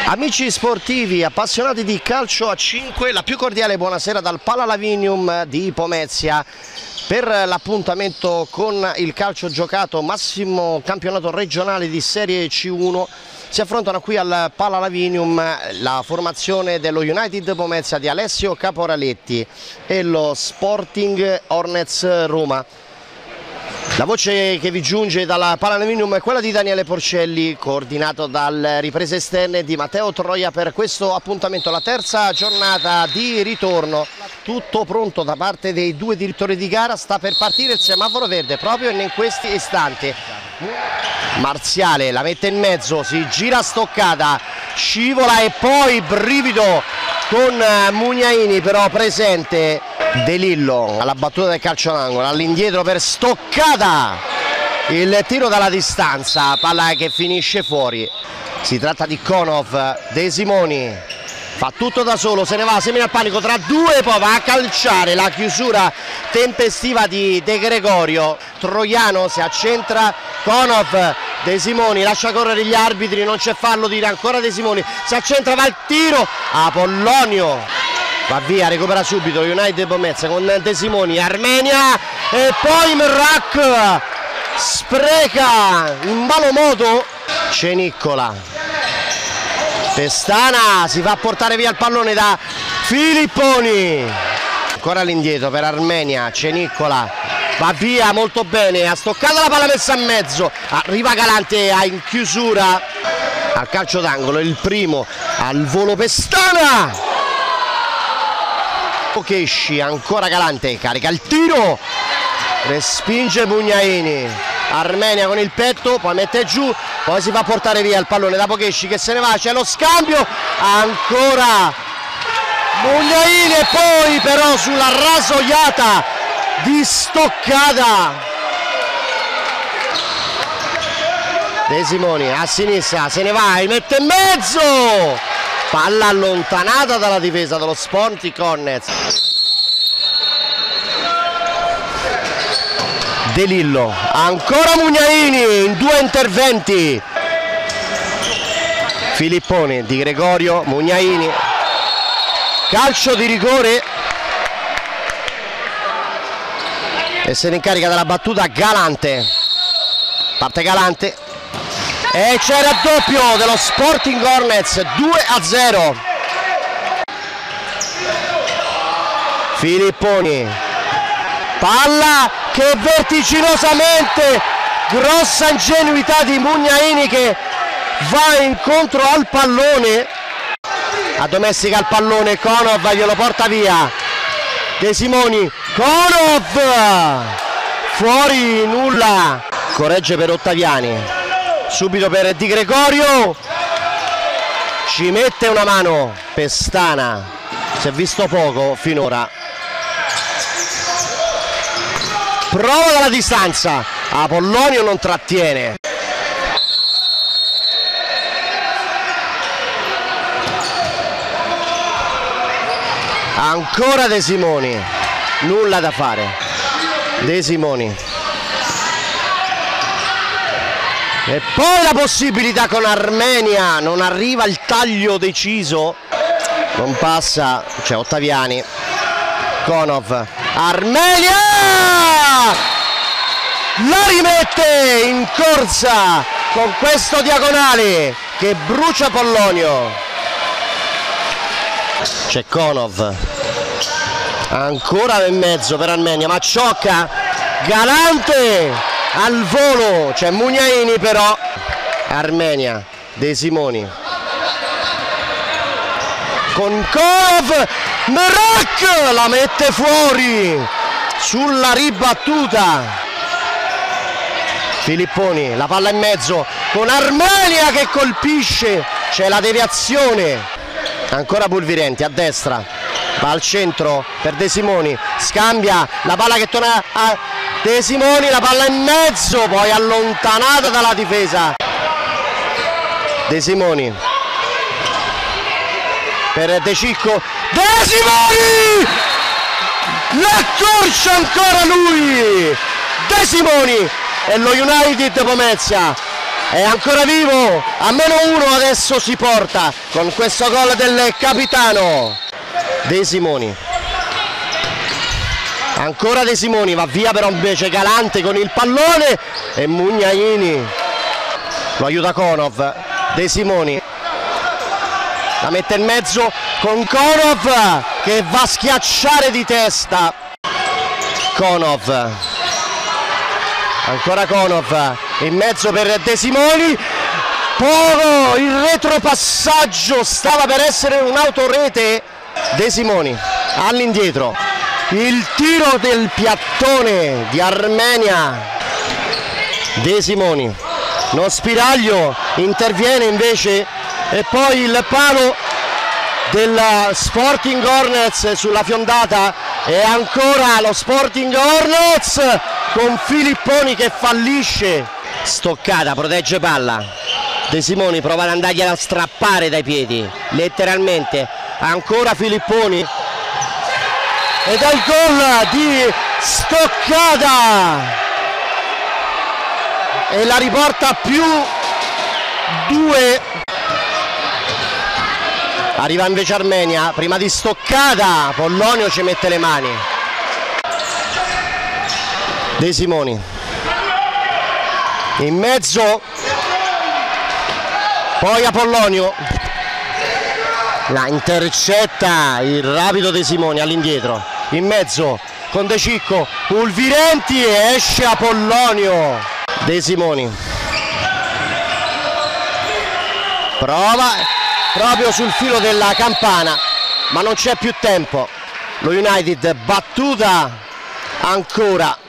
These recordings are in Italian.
Amici sportivi, appassionati di calcio a 5, la più cordiale buonasera dal Palalavinium di Pomezia per l'appuntamento con il calcio giocato, massimo campionato regionale di Serie C1. Si affrontano qui al Palalavinium la formazione dello United Pomezia di Alessio Caporaletti e lo Sporting Hornets Roma. La voce che vi giunge dalla Palalavinium è quella di Daniele Porcelli, coordinato dalle riprese esterne di Matteo Troia per questo appuntamento, la terza giornata di ritorno. Tutto pronto da parte dei due direttori di gara, sta per partire il semaforo verde proprio in questi istanti. Marziale la mette in mezzo, si gira stoccata, scivola e poi brivido con Mugnaini però presente. De Lillo alla battuta del calcio d'angolo, all'indietro per stoccata, il tiro dalla distanza, palla che finisce fuori. Si tratta di Konov. De Simoni fa tutto da solo, se ne va, semina il panico tra due, poi va a calciare, la chiusura tempestiva di De Gregorio. Troiano si accentra, Konov, De Simoni lascia correre gli arbitri, non c'è fallo, tira ancora De Simoni, si accentra, va il tiro, Apollonio va via, recupera subito United Pomezia con De Simoni, Armenia e poi Merrak spreca in malo modo Ceniccola. Pestana si fa portare via il pallone da Filipponi, ancora all'indietro per Armenia, Ceniccola va via molto bene, ha stoccato la palla messa in mezzo, arriva Galante in chiusura al calcio d'angolo, il primo al volo Pestana. Kesci, ancora Galante, carica il tiro, respinge Mugnaini, Armenia con il petto, poi mette giù, poi si fa portare via il pallone da Pokesci che se ne va, c'è lo scambio, ancora Mugnaini e poi però sulla rasoiata di stoccata De Simoni a sinistra, se ne va, mette in mezzo, palla allontanata dalla difesa dello Sporting Hornets. De Lillo, ancora Mugnaini in due interventi. Filipponi, Di Gregorio, Mugnaini. Calcio di rigore. E se ne incarica della battuta Galante. Parte Galante. E c'è il raddoppio dello Sporting Hornets, 2-0. Filipponi, palla che vertiginosamente, grossa ingenuità di Mugnaini che va incontro al pallone, addomestica il pallone, Konov glielo porta via, De Simoni, Konov, fuori nulla, corregge per Ottaviani. Subito per Di Gregorio, ci mette una mano Pestana, si è visto poco finora, prova dalla distanza, Apollonio non trattiene. Ancora De Simoni, nulla da fare, De Simoni. E poi la possibilità con Armenia, non arriva il taglio deciso, non passa, c'è Ottaviani, Konov, Armenia, la rimette in corsa con questo diagonale che brucia Apollonio, c'è Konov, ancora in mezzo per Armenia, ma ciocca, Galante al volo, c'è Mugnaini però, Armenia, De Simoni con Konov, Merrak la mette fuori sulla ribattuta, Filipponi, la palla in mezzo con Armenia che colpisce, c'è la deviazione, ancora Pulvirenti a destra, va al centro per De Simoni, scambia, la palla che torna a De Simoni, la palla in mezzo, poi allontanata dalla difesa. De Simoni per De Cicco, De Simoni, l'accorcia ancora lui, De Simoni e lo United Pomezia è ancora vivo, a -1 adesso si porta con questo gol del capitano De Simoni. Ancora De Simoni, va via però invece Galante con il pallone e Mugnaini lo aiuta Konov. De Simoni la mette in mezzo con Konov che va a schiacciare di testa. Konov, ancora Konov in mezzo per De Simoni, poco il retropassaggio, stava per essere un'autorete. De Simoni all'indietro, il tiro del piattone di Armenia. De Simoni, lo spiraglio interviene invece e poi il palo del Sporting Hornets sulla fiondata e ancora lo Sporting Hornets con Filipponi che fallisce. Stoccata, protegge palla. De Simoni prova ad andargliela a strappare dai piedi, letteralmente. Ancora Filipponi ed è il gol di Stoccata e la riporta più 2. Arriva invece Armenia, prima di Stoccata, Pollonio ci mette le mani. De Simoni in mezzo, poi Apollonio la intercetta il rapido De Simoni all'indietro, in mezzo con De Cicco, Pulvirenti e esce Apollonio. De Simoni prova proprio sul filo della campana ma non c'è più tempo. Lo United battuta ancora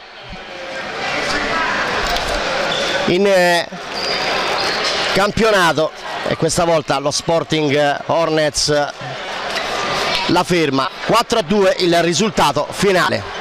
in campionato e questa volta lo Sporting Hornets la ferma. 4-2 il risultato finale.